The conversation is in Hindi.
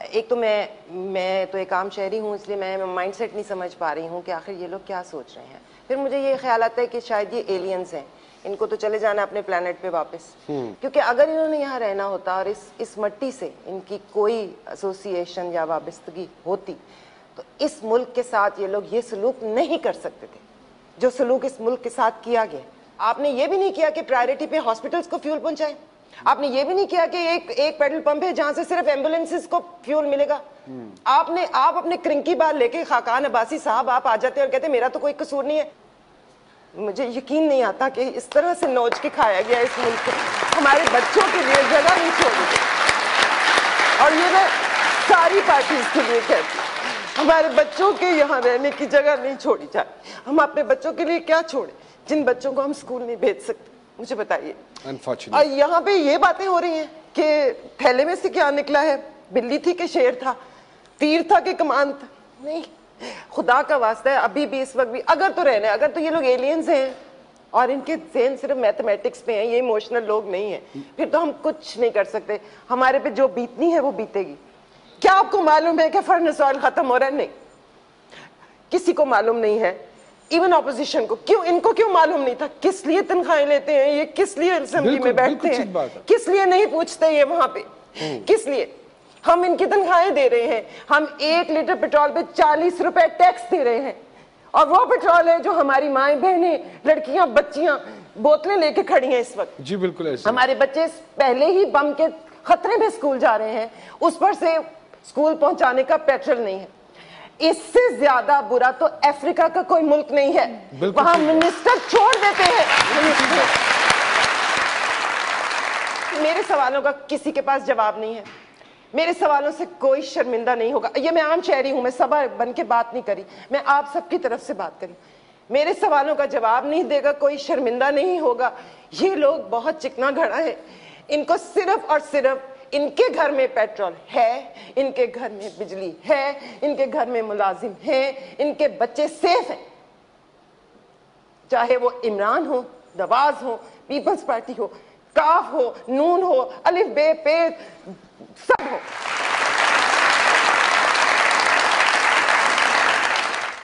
एक तो मैं तो एक आम शहरी हूँ, इसलिए मैं माइंडसेट नहीं समझ पा रही हूँ कि आखिर ये लोग क्या सोच रहे हैं। फिर मुझे ये ख्याल आता है कि शायद ये एलियंस हैं, इनको तो चले जाना अपने प्लेनेट पे वापस। क्योंकि अगर इन्होंने यहाँ रहना होता और इस मट्टी से इनकी कोई एसोसिएशन या वाबस्तगी होती तो इस मुल्क के साथ ये लोग ये सलूक नहीं कर सकते थे जो सलूक इस मुल्क के साथ किया गया। आपने ये भी नहीं किया कि प्रायोरिटी पे हॉस्पिटल्स को फ्यूल पहुंचाए। आपने ये भी नहीं किया कि एक पेट्रोल पंप है जहां से सिर्फ एम्बुलेंसेस को फ्यूल मिलेगा। आप अपने क्रिंकी बाल लेके खाकान अब्बासी साहब आप आ जाते और कहते मेरा तो कोई कसूर नहीं है। मुझे यकीन नहीं आता कि इस तरह से नोच के खाया गया इस मुल्क को। हमारे बच्चों के लिए जगह नहीं छोड़ी और ये मैं सारी पार्टीज के लिए कहती हूँ, हमारे बच्चों के यहाँ रहने की जगह नहीं छोड़ी जाए। हम अपने बच्चों के लिए क्या छोड़े जिन बच्चों को हम स्कूल नहीं भेज सकते, मुझे बताइए। और यहाँ पे ये बातें हो रही हैं कि थैले में से क्या निकला है, बिल्ली थी कि शेर था, तीर था कि कमान था। नहीं, खुदा का वास्ता है अभी भी इस वक्त भी अगर तो रहना है, अगर तो ये लोग एलियंस हैं और इनके ज़हन सिर्फ मैथमेटिक्स पे हैं, ये इमोशनल लोग नहीं हैं, फिर तो हम कुछ नहीं कर सकते। हमारे पे जो बीतनी है वो बीतेगी। क्या आपको मालूम है कि फर्नेस ऑयल खत्म हो रहा है? नहीं, किसी को मालूम नहीं है, इवन ऑपोजिशन को। क्यों? इनको क्यों मालूम नहीं था? किस लिए तनख्वाहें लेते हैं ये, किस लिए असेंबली में बैठते हैं, किस लिए नहीं पूछते ये वहां पे, किस लिए? हम इनकी तनख्वाहें दे रहे हैं, हम 1 लीटर पेट्रोल पे 40 रुपए टैक्स दे रहे हैं और वो पेट्रोल है जो हमारी माएं बहनें लड़कियां बच्चियां बोतलें लेके खड़ी हैं इस वक्त। जी बिल्कुल ऐसे। हमारे बच्चे पहले ही बम के खतरे में स्कूल जा रहे हैं, उस पर से स्कूल पहुंचाने का पेट्रोल नहीं है। इससे ज्यादा बुरा तो अफ्रीका का कोई मुल्क नहीं है, वहां मिनिस्टर छोड़ देते हैं। मेरे सवालों का किसी के पास जवाब नहीं है, मेरे सवालों से कोई शर्मिंदा नहीं होगा। ये मैं आम शहरी हूं, मैं सभा बन के बात नहीं करी, मैं आप सबकी तरफ से बात करी। मेरे सवालों का जवाब नहीं देगा कोई, शर्मिंदा नहीं होगा। ये लोग बहुत चिकना घड़ा है, इनको सिर्फ और सिर्फ इनके घर में पेट्रोल है, इनके घर में बिजली है, इनके घर में मुलाजिम है, इनके बच्चे सेफ हैं। चाहे वो इमरान हो, नवाज हो, पीपल्स पार्टी हो, काफ हो, नून हो, अलिफ बे पे सब हो।